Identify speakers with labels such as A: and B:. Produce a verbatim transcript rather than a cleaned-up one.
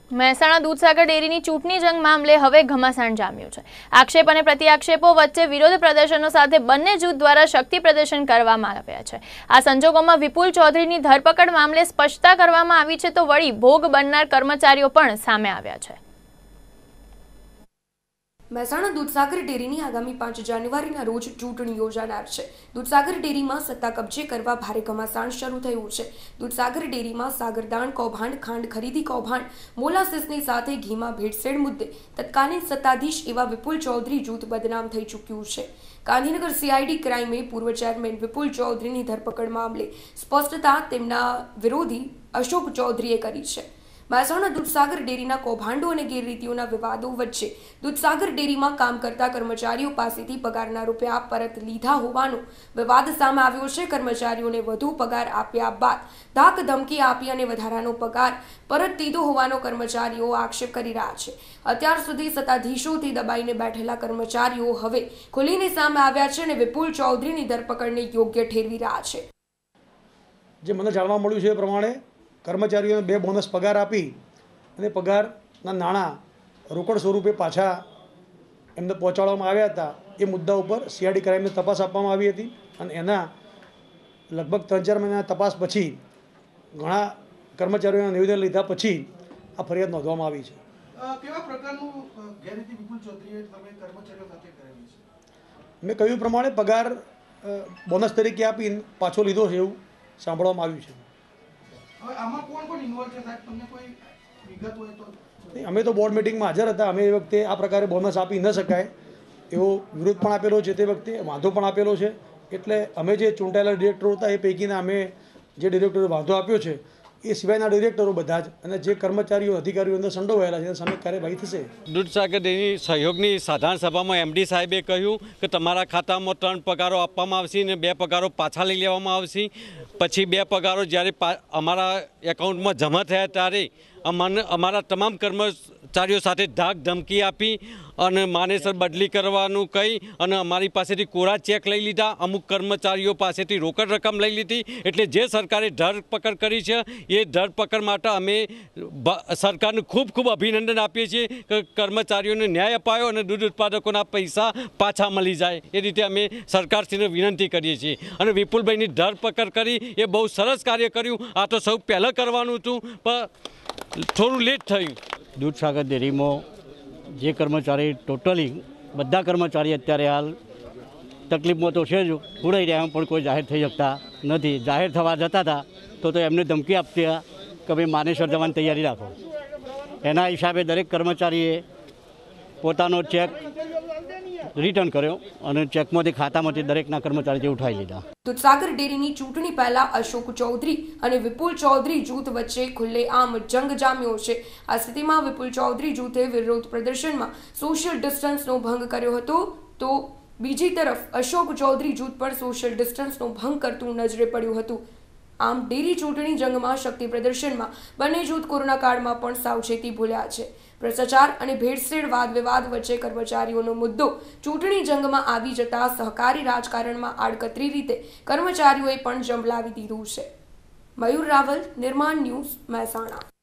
A: મહેસાણા દૂધસાગર ડેરીની ચૂંટણી જંગ મામલે હવે ઘમાસાણ જામ્યું છે। આક્ષેપ અને પ્રતિઆક્ષેપો વચ્ચે વિરોધ પ્રદર્શનો સાથે બંને જૂથ દ્વારા શક્તિ પ્રદર્શન કરવામાં આવ્યા છે। આ સંજોગોમાં વિપુલ ચૌધરીની ધરપકડ મામલે સ્પષ્ટતા કરવામાં આવી છે, તો વળી ભોગ બનનાર કર્મચારીઓ પણ સામે આવ્યા છે।
B: મહેસાણા દૂધસાગર ડેરીની આગામી પાંચ જાન્યુઆરીના રોજ ચૂંટણી યોજાનાર છે। દૂધસાગર ડેરીમાં સત્તા કબજે કરવા ભારે ઘમાસાણ શરૂ થયું છે। દૂધસાગર ડેરીમાં સાગરદાણ કૌભાંડ, ખાંડ ખરીદી કૌભાંડ, મોલાસીસની સાથે ઘીમાં ભેળસેળ મુદ્દે તત્કાલીન સત્તાધીશ એવા વિપુલ ચૌધરી જૂથ બદનામ થઈ ચૂક્યું છે। ગાંધીનગર સીઆઈડી ક્રાઇમે પૂર્વ ચેરમેન વિપુલ ચૌધરીની ધરપકડ મામલે સ્પષ્ટતા તેમના વિરોધી અશોક ચૌધરીએ કરી છે। મહેસાણા દૂધસાગર ડેરીના કૌભાંડો અને ગેરરીતિઓના વિવાદો વચ્ચે દૂધસાગર ડેરીમાં કામ કરતા કર્મચારીઓ પાસેથી પગારના રૂપિયા પરત લીધા હોવાનો વિવાદ સામે આવ્યો છે। કર્મચારીઓને વધુ પગાર આપ્યા બાદ ધાક ધમકી આપી અને વધારાનો પગાર પરત દીધો હોવાનો કર્મચારીઓ આક્ષેપ કરી રહ્યા છે। અત્યાર સુધી સત્તાધીશોથી દબાઈને બેઠેલા કર્મચારીઓ હવે ખુલીને સામે આવ્યા છે અને વિપુલ ચૌધરીની ધરપકડને યોગ્ય ઠેરવી રહ્યા છે।
C: જે મને જાણવા મળ્યું છે એ પ્રમાણે કર્મચારીઓને બે બોનસ પગાર આપી અને પગારના નાણાં રોકડ સ્વરૂપે પાછા એમને પહોંચાડવામાં આવ્યા હતા। એ મુદ્દા ઉપર સીઆઈડી ક્રાઇમને તપાસ આપવામાં આવી હતી અને એના લગભગ ત્રણ ચાર મહિના તપાસ પછી ઘણા કર્મચારીઓના નિવેદન લીધા પછી આ ફરિયાદ નોંધવામાં આવી છે।
D: કેવા પ્રકારનું ગેરરીતિ વિપુલ ચૌધરીએ તમે કર્મચારીઓ સાથે કરેલી છે?
C: મેં કહ્યું પ્રમાણે પગાર બોનસ તરીકે આપી પાછો લીધો છે એવું સાંભળવામાં આવ્યું છે।
D: આમાં કોણ કોણ ઇન્વોલ્વ છે સાહેબ, તમને કોઈ વિગત હોય તો?
C: અમે તો બોર્ડ મિટિંગમાં હાજર હતા। અમે એ વખતે આ પ્રકારે બોનસ આપી ન શકાય એવો વિરોધ પણ આપેલો છે, તે વખતે વાંધો પણ આપેલો છે। એટલે અમે જે ચૂંટાયેલા ડિરેક્ટરો હતા એ પૈકીના અમે જે ડિરેક્ટરોએ વાંધો આપ્યો છે એ સિવાયના ડિરેક્ટરો બધા જ અને જે કર્મચારીઓ અધિકારીઓ અંદર સંડોવાયેલા છે એના સામે કાર્યવાહી થશે।
E: દૂધસાગર ડેરીની સહયોગની સાધારણ સભામાં એમડી સાહેબે કહ્યું કે તમારા ખાતામાં ત્રણ પગારો આપવામાં આવશે અને બે પગારો પાછા લઈ લેવામાં આવશે। પછી બે પગારો જ્યારે અમારા એકાઉન્ટમાં જમા થયા ત્યારે અમને અમારા તમામ કર્મચારીઓ સાથે ધાક ધમકી આપી અને માનેસર બદલી કરવાનું કહી અને અમારી પાસેથી કોરા ચેક લઈ લીધા। અમુક કર્મચારીઓ પાસેથી રોકડ રકમ લઈ લીધી। એટલે જે સરકારે ધરપકડ કરી છે એ ધરપકડ માટે અમે સરકારને ખૂબ ખૂબ અભિનંદન આપીએ છીએ કે કર્મચારીઓને ન્યાય અપાયો અને દૂધ ઉત્પાદકોના પૈસા પાછા મળી જાય એ રીતે અમે સરકારશ્રીને વિનંતી કરીએ છીએ। અને વિપુલભાઈની ધરપકડ કરી એ બહુ સરસ કાર્ય કર્યું। આ તો સૌ પહેલાં કરવાનું હતું પણ થોડું લેટ થયું।
F: દૂધસાગર ડેરીમાં જે કર્મચારી ટોટલી બધા કર્મચારી અત્યારે હાલ તકલીફમાં તો છે જ, પૂરાઈ રહ્યા પણ કોઈ જાહેર થઈ શકતા નથી। જાહેર થવા જતા હતા તો તો એમને ધમકી આપતી કે ભાઈ માનેસર જવાની તૈયારી રાખો। એના હિસાબે દરેક કર્મચારીએ પોતાનો ચેક રિટર્ન કર્યો અને ચેકમાંથી ખાતામાંથી દરેકના કર્મચારીએ ઉઠાવી લીધા।
B: દૂધસાગર ડેરીની ચૂંટણી પહેલા અશોક ચૌધરી અને વિપુલ ચૌધરી જૂથ વચ્ચે ખુલ્લેઆમ જંગ જામ્યો છે। આ સ્થિતિમાં વિપુલ ચૌધરી જૂથે વિરોધ પ્રદર્શનમાં સોશિયલ ડિસ્ટન્સનો ભંગ કર્યો હતો, તો બીજી તરફ અશોક ચૌધરી જૂથ પર સોશિયલ ડિસ્ટન્સનો ભંગ કરતું નજરે પડ્યું હતું। આમ ડેરી ચૂંટણી જંગમાં શક્તિ પ્રદર્શનમાં બંને જૂથ કોરોના કાળમાં પણ સાવચેતી ભૂલ્યા છે। ભ્રષ્ટાચાર અને ભેળસેળ વાદ વિવાદ વચ્ચે કર્મચારીઓનો મુદ્દો ચૂંટણી જંગમાં આવી જતા સહકારી રાજકારણમાં આડકતરી રીતે કર્મચારીઓએ પણ જંપલાવી દીધું છે। મયુર રાવલ, નિર્માણ ન્યૂઝ, મહેસાણા।